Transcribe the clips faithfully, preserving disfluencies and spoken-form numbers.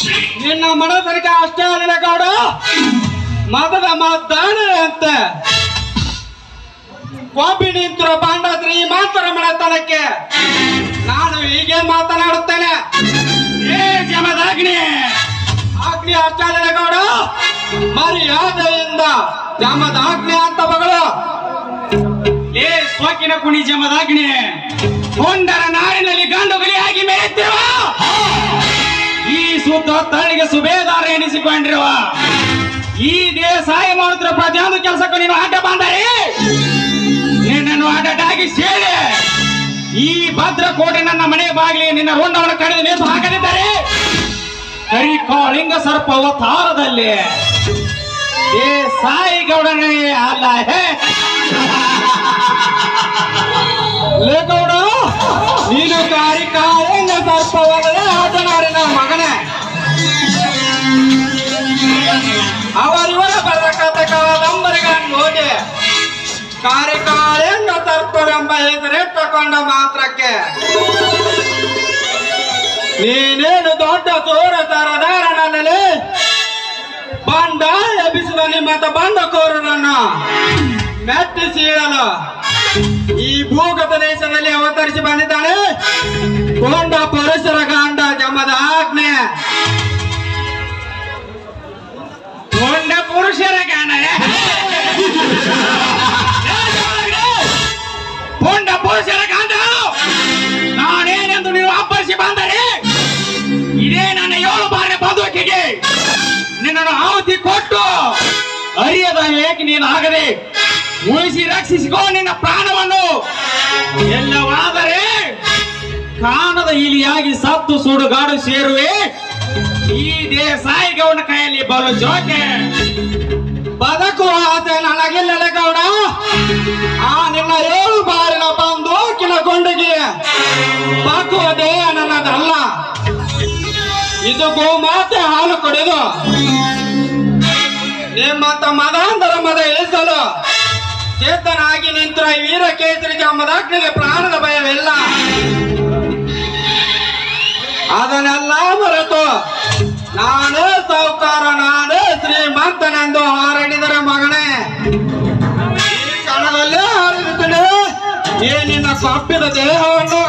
ನಿನ್ನ ಮನಸ್ಸರಿಗೆ ಅಷ್ಟೇ ಅಲ್ಲ ಗೌಡ, ಮತದ ಮತದಾನ ಅಂತ ಕೋಪಿ ನಿಂತಿರೋ ಪಾಂಡ ಶ್ರೀಮಂತರ ಮನೆತನಕ್ಕೆ ನಾನು ಹೀಗೆ ಮಾತನಾಡುತ್ತೇನೆ. ಏ ಜಮದಾಗ್ನಿ ಅಗ್ನಿ ಅಷ್ಟೇ ಅಲ್ಲ ಗೌಡ, ಮರ್ಯಾದೆಯಿಂದ ಜಮದಾಗ್ನಿ ಅಂತ ಬಗಳು. ಏ ಸೋಕಿನ ಕುಣಿ ಜಮದಾಗ್ನಿ, ಕೊಂಡರ ನಾಡಿನಲ್ಲಿ ಗಂಡುಗಲಿಯಾಗಿ ಮೆರೆಯುತ್ತಿರುವ ಈ ಸುತ್ತ ತಳಿಗೆ ಸುಬೇದಾರ ಎನಿಸಿಕೊಂಡಿರುವ ಈ ದೇಸಾಯಿ ಮಾಡುತ್ತಿರುವ ಪ್ರತಿಯೊಂದು ಕೆಲಸಕ್ಕೂ ನೀನು ಅಡ್ಡ ಬಂದರೆ ನಿನ್ನನ್ನು ಅಡ್ಡಾಗಿ ಸೇರಿ ಈ ಭದ್ರಕೋಟೆ ನನ್ನ ಮನೆ ಬಾಗಿಲಿಗೆ ನಿನ್ನ ರುಂಡವನ್ನು ಕಡಿದು ನೇತು ಹಾಕದಿದ್ದರೆ ಕರಿಕಾಳಿಂಗ ಸರ್ಪ ಅವತಾರದಲ್ಲಿ ದೇಸಾಯಿ ಗೌಡನೇ ಅಲ್ಲ. ಹೇ ಲೇ ಗೌಡ, ನೀನು ಕಾರಿಕಾಳಿಂಗ ಸರ್ಪವಲ್ಲದೆ ಆಟನಾಡಿನ ಮಗನೇ. ಅವರಿವರ ಬರೆದ ಕಥೆ ಕಾದಂಬರಿಗಳನ್ನು ಓದಿ ಕಾರಿಕಾಳಿಂಗ ಸರ್ಪವೆಂಬ ಹೆಸರಿಟ್ಟುಕೊಂಡ ಮಾತ್ರಕ್ಕೆ ನೀನೇನು ದೊಡ್ಡ ಚೋರ ಸರದಾರನಲ್ಲಿ ಬಂಡಾಯ ಎಬ್ಬಿಸಿದ ನಿಮ್ಮತ್ತ ಬಂಡಕೋರರನ್ನು ಮೆಟ್ಟಿಸಿಡಲು ಈ ಭೂಗತ ದೇಶದಲ್ಲಿ ಅವತರಿಸಿ ಬಂದಿದ್ದಾನೆ ಕೊಂಡ ಪರಶುರ ಗಾಂಡ ಜಮದಾಗ್ನೆ. ಕೊಂಡ ಪುರುಷರ ಗಾನ ಕೊಂಡ ಪುರುಷರ ಗಾಂಧ ನಾನೇನೆಂದು ನೀವು ಅಪ್ಪರಿಸಿ ಬಂದರೆ ಇದೇ ನನ್ನ ಏಳು ಬಾರಿನ ಬದುಕಿಗೆ ನಿನ್ನನ್ನು ಆಹುತಿ ಕೊಟ್ಟು ಅರಿಯದ ಏಕೆ ನೀನು ಆಗದೆ ಉಳಿಸಿ ರಕ್ಷಿಸಿಕೋ ನಿನ್ನ ಪ್ರಾಣವನ್ನು. ಎಲ್ಲವಾದರೆ ಕಾಣದ ಇಲಿಯಾಗಿ ಸತ್ತು ಸುಡುಗಾಡು ಸೇರುವೆ ಈ ದೇಸಾಯಿ ಗೌಡ ಕೈಯಲ್ಲಿ ಬಲು ಜೋಕೆ. ಬದುಕುವ ಆಸೆ ನನಗಿಲ್ಲ ಗೌಡ, ಆ ನಿನ್ನ ಏಳು ಬಾರಿನ ಬಂದೂಕಿನ ಗುಂಡಿಗೆ ಬಾಕುವ ದೇಹ ನನ್ನದಲ್ಲ. ಇದು ಗೋಮಾತೆ ಹಾಲು ಕುಡಿದು ನಿಮ್ಮಂತ ಮದಾಂತರ ಮದ ಇಳಿಸಲು ಚೇತನಾಗಿ ನಿಂತರ ವೀರ ಕೇಸರಿ ಜಮದಾಗ್ನಿಗೆ ಪ್ರಾಣದ ಭಯವಿಲ್ಲ. ಅದನ್ನೆಲ್ಲ ಮರೆತು ನಾನೇ ಸಾಹುಕಾರ, ನಾನೇ ಶ್ರೀಮಂತನೆಂದು ಹಾರಡಿದರೆ ಮಗನೇ ಈ ಕ್ಷಣದಲ್ಲೇ ಹಾರಿರುತ್ತೇನೆ ಈ ನಿನ್ನ ಕಪ್ಪಿದ ದೇಹವನ್ನು.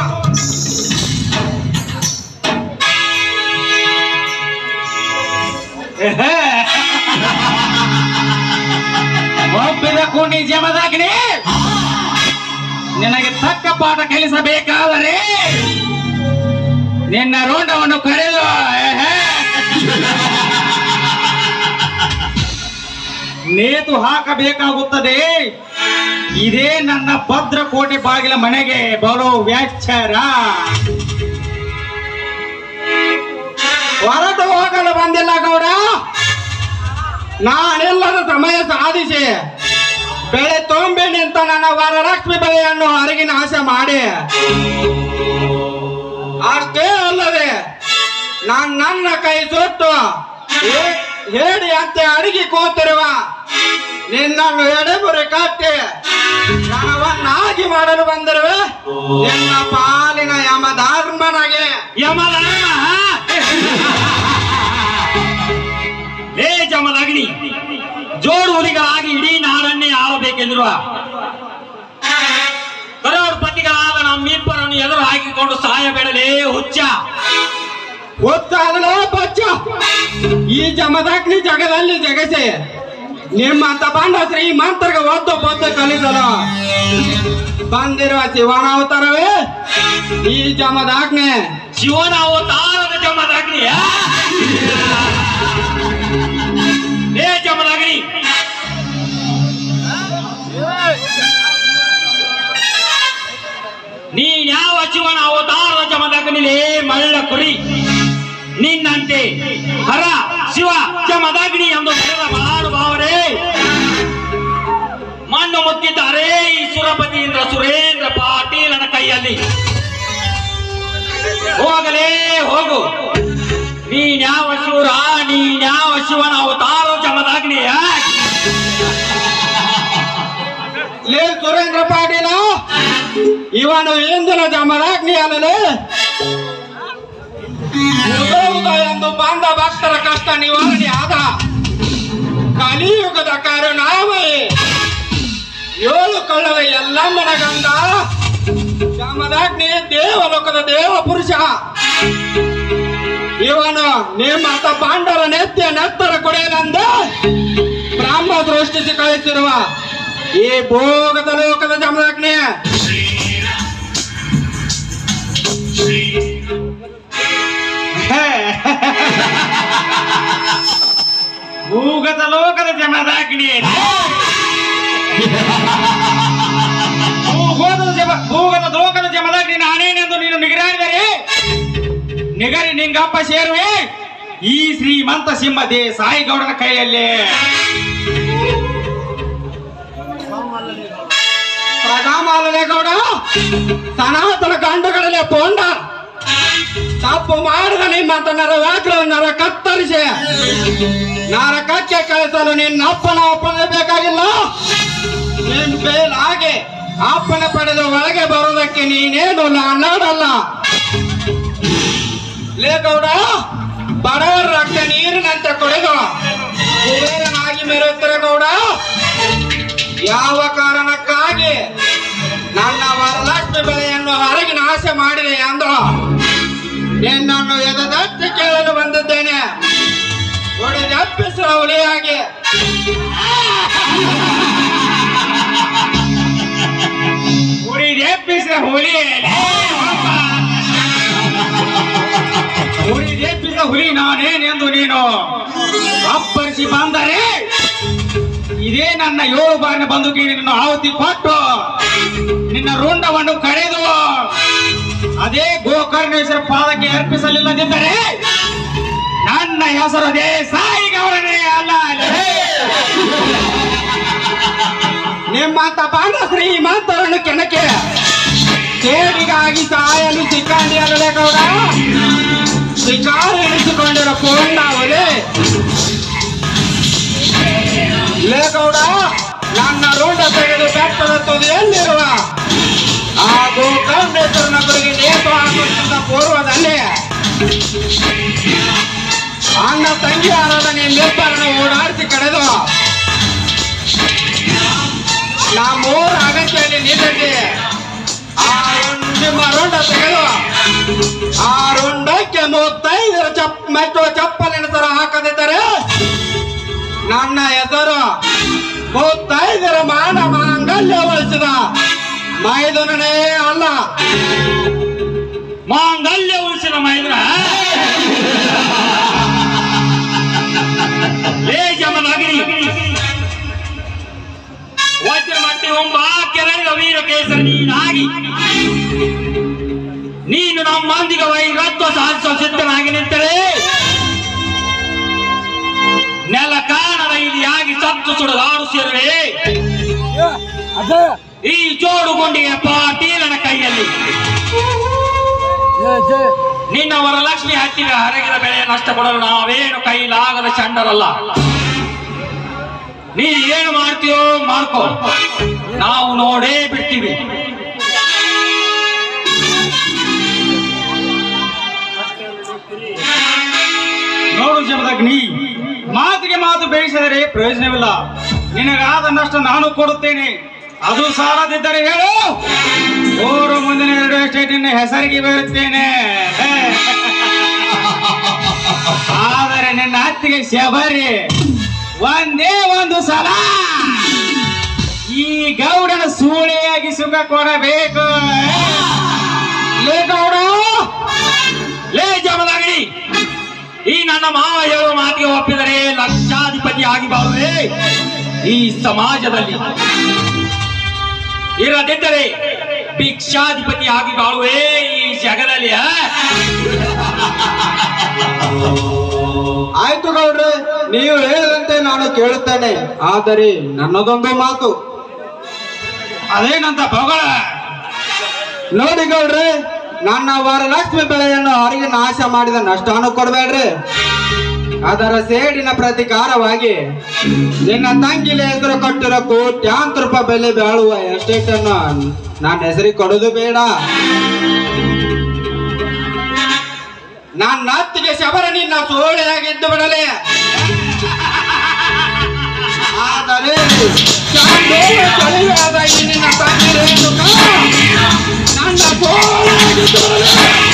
ಒಬ್ಬಿದ ಕುಂಡಿ ಜಮದಾಗ್ನಿ, ನಿನಗೆ ತಕ್ಕ ಪಾಠ ಕಲಿಸಬೇಕಾದರೆ ನಿನ್ನ ರೋಂಡವನ್ನು ಕರೆದು ನೇತು ಹಾಕಬೇಕಾಗುತ್ತದೆ. ಇದೇ ನನ್ನ ಭದ್ರಕೋಟೆ ಬಾಗಿಲ ಮನೆಗೆ ಬರೋ ವ್ಯಾಚಾರ. ಹೊರಟು ಹೋಗಲು ಬಂದಿಲ್ಲ ಗೌಡ, ನಾನೆಲ್ಲದ ಸಮಯ ಸಾಧಿಸಿ ಬೆಳೆ ತುಂಬಿ ನಿಂತ ನನ್ನ ವರಲಕ್ಷ್ಮಿ ಬೆಳೆಯನ್ನು ಹೊರಗೆ ನಾಶ ಮಾಡಿ ಅಷ್ಟೇ ಅಲ್ಲದೆ ನಾನು ನನ್ನ ಕೈ ಸುಟ್ಟು ಹೇಳಿ ಅಂತೆ ಅಡಿಗೆ ಕೂತಿರುವ ನಿನ್ನನ್ನು ಎಡೆಬುರಿ ಕಟ್ಟಿ ನನವನ್ನಾಗಿ ಮಾಡಲು ಬಂದಿರುವೆ ನಿನ್ನ ಪಾಲಿನ ಯಮಧರ್ಮನಿಗೆ. ಯಮಧರ್ಮ ಹೇ ಜಮದಾಗ್ನಿ, ಜೋಡು ಹುಲಿಗಳಾಗಿ ಇಡೀ ನಾಡನ್ನೇ ಆಳಬೇಕೆಂದಿರುವ ಕರೋಡ್ಪತಿಗಳಾದ ನಮ್ಮಿಬ್ಬರನ್ನು ಎದುರು ಹಾಕಿಕೊಂಡು ಸಾಯಬೇಡಲೇ ಹುಚ್ಚ. ಗೊತ್ತಾಗಲೋ ಬಚ್ಚ, ಈ ಜಮದಾಗ್ನಿ ಜಗದಲ್ಲಿ ಜಗಸೆ ನಿಮ್ಮಂತ ಬಂದ ಶ್ರೀಮಂತರಿಗೆ ಒದ್ದು ಬದ್ದು ಕಲಿಸಲು ಬಂದಿರುವ ಶಿವನ ಅವತಾರವೇ ಈ ಜಮದಾಗ್ನಿ. ಶಿವನ ಅವತಾರದ ಜಮದಾಗ್ನಿ. ಹೇ ಜಮದಾಗ್ನಿ, ನೀನ್ಯಾವ ಶಿವನ ಅವತಾರದ ಜಮದಾಗ್ನಿಲೇ ಮಳ್ಳ ಕುರಿ. ನಿನ್ನಂತೆ ಹರ ಶಿವ ಜಮದಾಗ್ನಿ ಎಂದು ಬರೆದ ಮಹಾನುಭಾವರೇ ಮಣ್ಣು ಮುತ್ತಿದ್ದಾರೆ ಈ ಸುರಪತಿಯಿಂದ ಸುರೇಂದ್ರ ಪಾಟೀಲನ ಕೈಯಲ್ಲಿ. ಹೋಗಲೇ ಹೋಗು, ನೀನ್ಯಾವ ಶಿವರ, ನೀನ್ಯಾವ ಶಿವನ ಅವತಾರ ಜಮದಾಗ್ನಿಯ. ಲೇ ಸುರೇಂದ್ರ ಪಾಟೀಲ, ಇವನು ಇಂದಿನ ಜಮದಾಗ್ನಿ ಅಲ್ಲಲೇ ಉದೋ ಉದೋ ಎಂದು ಬಂದ ಭಕ್ತರ ಕಷ್ಟ ನಿವಾರಣೆ ಆದ ಕಲಿಯುಗದ ಕರುಣಾಮಯಿ ಏಳು ಕೊಳ್ಳದ ಎಲ್ಲಮ್ಮನ ಗಂಡ ಜಮದಗ್ನಿ ದೇವಲೋಕದ ದೇವ ಪುರುಷ ಇವನು ನಿಮ್ಮತ ಪಾಂಡವರ ನೆತ್ಯ ನೆತ್ತರ ಕೊಡೆಯಲೆಂದು ಬ್ರಹ್ಮ ಸೃಷ್ಟಿಸಿ ಕಳಿಸಿರುವ ಈ ಭೋಗದ ಲೋಕದ ಜಮದಗ್ನಿ ಭೂಗತ ಲೋಕದ ಜಮದಗ್ನಿ ಭೂಗೋದ ಜಮ ಭೂಗತ ಲೋಕದ ಜಮದಗ್ನಿ ನಾನೇನೆಂದು ನೀನು ನಿಗರಾಡಿದರೆ ನಿಗರಿ ನಿಂಗಪ್ಪ ಸೇರುವೆ ಈ ಶ್ರೀಮಂತ ಸಿಂಹದೇ ಸಾಯಿಗೌಡನ ಕೈಯಲ್ಲಿ. ಗೌಡ ಸನಾತನ ಗಂಡುಗಳಲ್ಲಿ ಪೋಂಡ ತಪ್ಪು ಮಾಡಿದ ನಿಮ್ಮಂತ ನರ ವ್ಯಾಘ್ರ ನರ ಕತ್ತರಿಸಿ ನರಕಕ್ಕೆ ಕಳಿಸಲು ನಿನ್ನ ಅಪ್ಪನ ಅಪ್ಪನೇ ಬೇಕಾಗಿಲ್ಲ. ನಿನ್ ಬೇಲಾಗೆ ಅಪ್ಪನ ಪಡೆದು ಒಳಗೆ ಬರೋದಕ್ಕೆ ನೀನೇನು ನಾಡಲ್ಲ. ಲೇ ಗೌಡ, ಬಡವರ ರಕ್ತ ನೀರಿನಂತೆ ಕೊಡೆದು ಕುಬೇರನಾಗಿ ಮೆರೆಯುತ್ತಾರೆ ಗೌಡ. ಯಾವ ಕಾರಣಕ್ಕಾಗಿ ನನ್ನ ವರಲಕ್ಷ್ಮಿ ಬೆಳೆಯನ್ನು ಹೊರಗೆ ನಾಶ ಮಾಡಿದೆ ಎಂದು ನಿನ್ನನ್ನು ಎದೆದಟ್ಟಿ ಕೇಳಲು ಬಂದಿದ್ದೇನೆ. ಹೊಡೆದಪ್ಪಿಸುವ ಹುಲಿಯಾಗಿ ಉರಿದೆಪ್ಪಿಸಿದ ಹುಲಿ ಉರಿದೆಪ್ಪಿಸಿದ ಹುಲಿ ನಾನೇನೆಂದು ನೀನು ಅಪ್ಪರಿಸಿ ಬಂದರೆ ಇದೇ ನನ್ನ ಏಳು ಬಾರಿನ ಬಂದುಕಿ ನಿನ್ನ ಆಹುತಿ ಕೊಟ್ಟು ನಿನ್ನ ರುಂಡವನ್ನು ಕಡೆದು ಅದೇ ಗೋಕರ್ಣೇಶ್ವರ ಪಾದಕ್ಕೆ ಅರ್ಪಿಸಲಿಲ್ಲದಿದ್ದರೆ ನನ್ನ ಹೆಸರು ದೇ ಸಾಯಿಗೌಡನೇ ಅಲ್ಲ. ನಿಮ್ಮಂತ ಪಾಂಡ ಶ್ರೀಮಂತರನ್ನು ಕೆಣಕೆ ಕೇಡಿಗಾಗಿ ಸಾಯಲು ಸಿಕ್ಕಂಡಿಯಲ್ಲೇ ಗೌಡ. ಶಿಕಾರ ಎಣಿಸಿಕೊಂಡಿರೋ ಪೋಂಡ ಒಲೆ ಲೇ ಗೌಡ, ನನ್ನ ರುಂಡ ತೆಗೆದು ಬೆಟ್ಟದ ತುದಿಯಲ್ಲಿರುವ ಆ ಗೋಕರ್ಣೇಶ್ವರನ ಗುರಿಗೆ ನೇತು ಹಾಕುತ್ತಿದ್ದ ಪೂರ್ವದಲ್ಲಿ ಅಣ್ಣ ತಂಗಿ ಆರಾದ ನಿಮ್ಮಿಬ್ಬರನ್ನು ಓಡಾಡಿಸಿ ಕಡೆದು ನಮ್ಮೂರ ಅಗತ್ಯದಲ್ಲಿ ನಿಲ್ಲದೆ ಆ ನಿಮ್ಮ ರುಂಡ ತೆಗೆದು ಆ ರುಂಡಕ್ಕೆ ಮೂವತ್ತೈದರ ಚಪ್ ಮೆಟ್ಟುವ ಚಪ್ಪಲಿನ ತರ ಹಾಕದಿದ್ದರೆ ನನ್ನ ಹೆಸರು ಮೂವತ್ತೈದರ ಮಾನ ಮಾಂಗಲ್ಯ ಉಳಿಸಿದ ಮೈದುನನೇ ಅಲ್ಲ. ಮಾಂಗಲ್ಯ ಉಳಿಸಿದ ಮೈದುನ ಲೇ ಜಮದಗ್ನಿ ವಜ್ರಮಟ್ಟಿ ಒಬ್ಬ ಕೆರಳಿದ ವೀರ ಕೇಸರಿ ನೀನಾಗಿ ನೀನು ನಮ್ಮೊಂದಿಗೆ ವೈರತ್ವ ಸಾಧಿಸುವ ಸಿದ್ಧನಾಗಿ ನಿಂತರೆ ನೆಲ ಕಾಣದ ಇಲಿಯಾಗಿ ಸತ್ತು ಸುಡಲಾಡು ಸೇರುವೆ ಈ ಜೋಡುಗೊಂಡಿಗೆ ಪಾಟೀಲನ ಕೈಯಲ್ಲಿ. ನಿನ್ನ ವರಲಕ್ಷ್ಮಿ ಹತ್ತಿಗೆ ಹರಗಿದ ಬೆಳೆ ನಷ್ಟ ಕೊಡಲು ನಾವೇನು ಕೈಲಾಗದ ಚಂಡರಲ್ಲ. ನೀ ಏನು ಮಾಡ್ತೀಯೋ ಮಾಡ್ಕೋ, ನಾವು ನೋಡೇ ಬಿಡ್ತೀವಿ. ನೋಡು ಜಮದಗ್ನಿ, ಮಾತಿಗೆ ಮಾತು ಬೇಯಿಸಿದರೆ ಪ್ರಯೋಜನವಿಲ್ಲ. ನಿನಗಾದ ನಷ್ಟ ನಾನು ಕೊಡುತ್ತೇನೆ. ಅದು ಸಾಲದಿದ್ದರೆ ಹೇಳು, ಊರು ಮುಂದಿನ ಎರಡು ಎಸ್ಟೇಟ್ ನಿನ್ನ ಹೆಸರಿಗೆ ಬರುತ್ತೇನೆ. ಆದರೆ ನಿನ್ನ ಹತ್ತಿಗೆ ಶಬರಿ ಒಂದೇ ಒಂದು ಸಲ ಈ ಗೌಡನ ಸೂಳೆಯಾಗಿ ಸುಖ ಕೊಡಬೇಕು. ಲೇ ಗೌಡ, ಲೇ ಜಮದಗ್ನಿ, ಈ ನನ್ನ ಮಾವ ಹೇಳುವ ಮಾತಿಗೆ ಒಪ್ಪಿದರೆ ಲಕ್ಷಾಧಿಪತಿ ಆಗಿ ಬಾಳುವೆ ಈ ಸಮಾಜದಲ್ಲಿ. ಇರದಿದ್ದರೆ ಭಿಕ್ಷಾಧಿಪತಿ ಆಗಿ ಬಾಳುವೆ ಈ ಜಗದಲ್ಲಿ. ಆಯ್ತು ಗೌಡ್ರೆ, ನೀವು ಹೇಳಿದಂತೆ ನಾನು ಕೇಳುತ್ತೇನೆ. ಆದರೆ ನನ್ನದೊಂದು ಮಾತು. ಅದೇನಂತ ಬಗಳ ನೋಡಿ ಗೌಡ್ರೆ, ನನ್ನ ವರಲಕ್ಷ್ಮಿ ಬೆಳೆಯನ್ನು ಹೊರಗೆ ನಾಶ ಮಾಡಿದ ನಷ್ಟವನ್ನು ಕೊಡಬೇಡ್ರಿ. ಅದರ ಸೇಡಿನ ಪ್ರತಿಕಾರವಾಗಿ ನಿನ್ನ ತಂಗಿಲಿ ಹೆಸರು ಕೊಟ್ಟಿರೋ ಕೋಟ್ಯಾಂತರ ರೂಪಾಯಿ ಬೆಲೆ ಬಾಳುವ ಎಸ್ಟೇಟ್ ಅನ್ನು ನನ್ನ ಹೆಸರಿಗೆ ಕೊಡೋದು ಬೇಡ. ನನ್ನ ಅತ್ತಿಗೆ ಶಬರ ನಿನ್ನ ಸೋಳೆಯಾಗಿದ್ದು ಬಿಡಲೆ. ಆದರೆ ಚಳಿಯಾದ ಈ ನಿನ್ನ ತಂಗಿ ರೇಣುಕ ನನ್ನ ಸೋಳೆಯಾಗಿದ್ದು ಬಿಡಲೆ.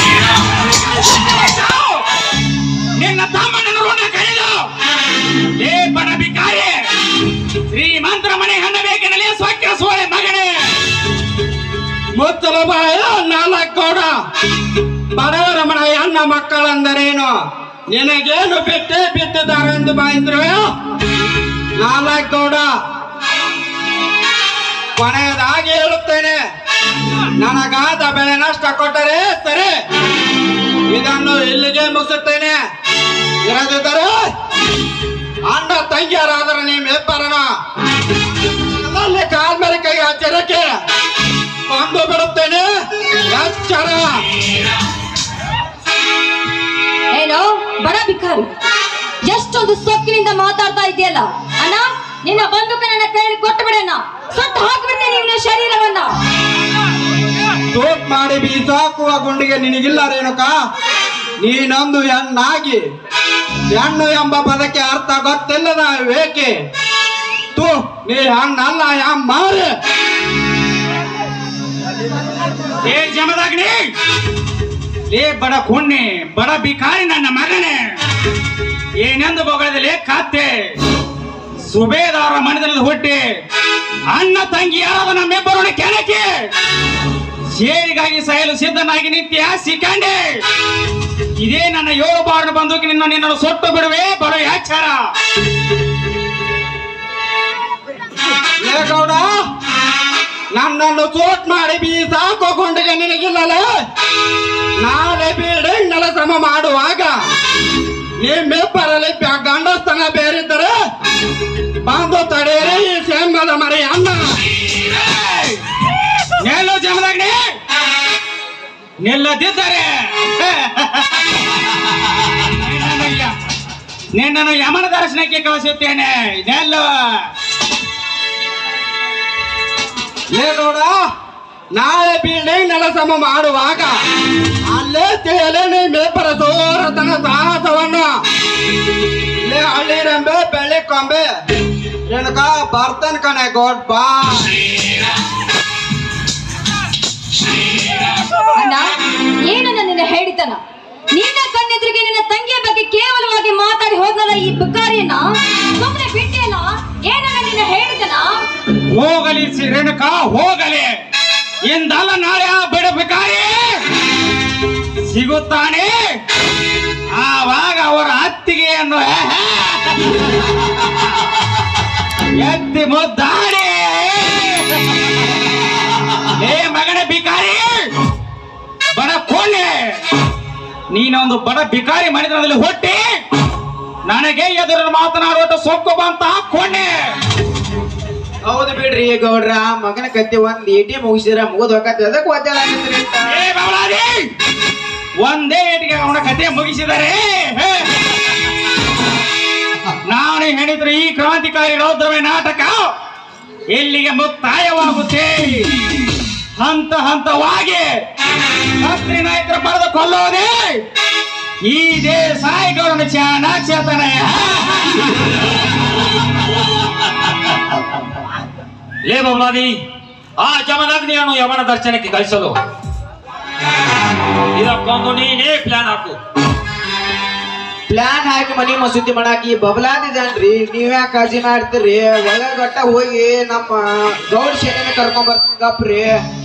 ನಿನ್ನ ತಮ್ಮನನ್ನು ಋಣ ಕಳೆದು ಲೇ ಬಡ ಬಿಕಾರಿ, ಶ್ರೀಮಂತರ ಮನೆ ಹಣ ಬೇಕೆನಲೇ ಸ್ವಕ್ರ ಸೋಳೆ ಮಗನೇ. ಮುತ್ತಲ ಬಾಯ ನಾಲ್ಕೋಡ ಬಡವರ ಮನ ಹೆಣ್ಣ ಮಕ್ಕಳಂದರೇನು ನಿನಗೇನು ಬಿಟ್ಟೆ ಬಿಟ್ಟಿದ್ದಾರೆಂದು ಬಾಯಿದ್ರು ನಾಲ್ಕೋಡ. ಕೊನೆಯದಾಗಿ ಹೇಳುತ್ತೇನೆ, ನನಗಾದ ಬೆಳೆ ನಷ್ಟ ಕೊಟ್ಟರೆ ಸರಿ, ಇದನ್ನು ಇಲ್ಲಿಗೆ ಮುಗಿಸುತ್ತೇನೆ. ಇರದಿದ್ದರೆ ಅಣ್ಣ ತಂಗಿಯರಾದರೆ ನೀವೆಬ್ಬರನ ಅಲ್ಲಿ ಕಾಲ್ಮೇಲೆ ಕೈ ಹಚ್ಚರಕ್ಕೆ ಬಂದು ಬಿಡುತ್ತೇನೆ. ಎಚ್ಚರ. ಏನೋ ಬಡ ಬಿಕಾರಿ, ಎಷ್ಟೊಂದು ಸೊಕ್ಕಿನಿಂದ ಮಾತಾಡ್ತಾ ಇದೆಯಲ್ಲ ಅಣ್ಣ. ನಿನ್ನ ಬಂದೂಕ ನನ್ನ ಕೈಯಲ್ಲಿ ಕೊಟ್ಟು ಬಿಡಣ್ಣ, ಸತ್ತು ಹಾಕಿಬಿಡ್ತೇನೆ ನಿನ್ನ ಶರೀರವನ್ನ. ತೋಟ್ ಮಾಡಿ ಬೀಸಾಕುವ ಗುಂಡಿಗೆ ನಿನಗಿಲ್ಲ ರೇಣುಕ. ನೀನೊಂದು ಹೆಣ್ಣಾಗಿ ಹೆಣ್ಣು ಎಂಬ ಪದಕ್ಕೆ ಅರ್ಥ ಗೊತ್ತಿಲ್ಲದ ವೇಕೆ ತೂ ನೀ ಹಣ್ಣಲ್ಲ ಯಾಮ್ ಮಾರೆ. ಏ ಜಮದಾಗ್ನಿ, ಲೇ ಬಡ ಕುಣ್ಣಿ, ಬಡ ಬಿಕಾರಿ ನನ್ನ ಮಗನೇ, ಏನೆಂದು ಬೊಗಳದಲ್ಲಿ ಕಾತೆ ಸುಬೇದಾರ ಮನದಲ್ಲಿ ಹುಟ್ಟಿ ಅಣ್ಣ ತಂಗಿ ಯಾರಾದ ನಮ್ಮೆಬ್ಬರನ್ನು ಕೆಣಕಿ ಸೇರಿಗಾಗಿ ಸಾಯಲು ಸಿದ್ಧನಾಗಿ ನಿತ್ಯ ಸಿಕ್ಕಂಡೆ. ಇದೇ ನನ್ನ ಏಳು ಬಾರಿನ ಬಂದೂಕಿ ನಿನ್ನ ನಿನ್ನನ್ನು ಸೊಟ್ಟು ಬಿಡುವೆ ಬಡ ಯಾಚಾರ. ಗೌಡ, ನನ್ನನ್ನು ಸೋಟ್ ಮಾಡಿ ಬೀಸಾಕೋ ಗುಂಡಿಗೆ ನಿನಗಿಲ್ಲಲ್ಲ. ನಾಳೆ ಬಿಲ್ಡಿಂಗ್ ನೆಲ ಸಮ ಮಾಡುವಾಗ ನಿಮ್ಮೆಬ್ಬರಲ್ಲಿ ಗಂಡಸ್ತನ ಬೇರಿದ್ದರೆ ಬಂದು ತಡೆಯರಿ ಈ ಶೇಂಗದ ಮರಿ ಅನ್ನ. ನಿಲ್ಲು ಜಮದಾಗ್ನಿ, ನಿಲ್ಲದಿದ್ದರೆ ನಿನ್ನನ್ನು ಯಮನ ದರ್ಶನಕ್ಕೆ ಕಳಿಸುತ್ತೇನೆ. ನೆಲ್ಲು. ಲೇ ಗೌಡ, ನಾಳೆ ಬಿಲ್ಡಿಂಗ್ ನೆಲ ಸಮ ಮಾಡುವಾಗ ಅಲ್ಲೇ ತೇಲೆ ನಿಮ್ಮೆಬ್ಬರ ಸೋರತನ ಸಾಹಸವನ್ನು ಲೇ ಹಳ್ಳಿ ರೆಂಬೆ ಬೆಳ್ಳಿ ಕೊಂಬೆ ರೇಣುಕ ಬರ್ತನ್ ಕಣೆ ಗೋಡ್ ಬಾ. ಅಣ್ಣ, ಏನನ್ನ ನಿನ್ನ ಹೇಳಿತನ? ನಿನ್ನ ಕಣ್ಣೆದುರಿಗೆ ನಿನ್ನ ತಂಗಿಯ ಬಗ್ಗೆ ಕೇವಲವಾಗಿ ಮಾತಾಡಿ ಹೋದ್ನಲ್ಲ ಈ ಬಿಕಾರಿಯನ್ನ, ಸುಮ್ಮನೆ ಬಿಟ್ಟಿಯಲ್ಲ. ಏನನ್ನ ನಿನ್ನ ಹೇಳಿತನ? ಹೋಗಲಿ ರೇಣುಕ, ಹೋಗಲಿ. ಇಂದಲ್ಲ ನಾಳೆ ಆ ಬಿಡ ಬಿಕಾರಿ ಸಿಗುತ್ತಾನೆ. ಆವಾಗ ಅವರ ಅತ್ತಿಗೆಯನ್ನು ಎತ್ತಿ ಮುದ್ದಾಡಿ, ಏ ಮಗನ ಬಿಕಾರಿ, ಬಡ ಕೋಣೆ, ನೀನೊಂದು ಬಡ ಬಿಕಾರಿ ಮನೆತನದಲ್ಲಿ ಹುಟ್ಟಿ ನನಗೆ ಎದುರು ಮಾತನಾಡುವ ಸೊಕ್ಕು ಬಂತ ಕೋಣೆ. ಹೌದು ಬಿಡ್ರಿ ಗೌಡ್ರ, ಮಗನ ಕತ್ತಿ ಒಂದ್ ಏಟಿ ಮುಗಿಸಿದ್ರ ಮುಗಿದ್ ಹೋಗತ್ತೆ. ಅದಕ್ಕೆ ಒದ್ದಾಳ ಏ ಬಾವಲಾದಿ, ಒಂದೇ ಏಟಿಗೆ ಅವನ ಕಥೆ ಮುಗಿಸಿದರೆ ನಾನು ಹೇಳಿದ್ರು ಈ ಕ್ರಾಂತಿಕಾರಿ ರೌದ್ರವೇ ನಾಟಕ ಇಲ್ಲಿಗೆ ಮುಕ್ತಾಯವಾಗುತ್ತೆ. ಹಂತ ಹಂತವಾಗಿ ಮಂತ್ರಿ ನಾಯಕರು ಬರೆದು ಕೊಲ್ಲೋದೆ ಈ ದೇಸಾಯಿಗೌಡನ ಚಾಣಾಕ್ಷತನ. ಲೇ ಬಬಲಾದಿ, ಆ ಜಮದಗ್ನಿಯನ್ನು ಯಮನ ದರ್ಶನಕ್ಕೆ ಕಳಿಸಲು ಇದಕ್ಕೊಂದು ನೀನೇ ಪ್ಲಾನ್ ಹಾಕು. ಪ್ಲಾನ್ ಹಾಕಿ ಮನಿ ಮಸೂತಿ ಮಾಡಾಕಿ ಬಬಲಾದಿದನ್ರಿ. ನೀವ್ಯಾಕ ಕಾಳಜಿ ಮಾಡ್ತೀರಿ? ಒಳಗಟ್ಟ ಹೋಗಿ ನಮ್ಮ ಗೌಡ್ ಸೇನೆ ಕರ್ಕೊಂಡ್ ಬರ್ತೀನಿ ಗಪ್ರಿ.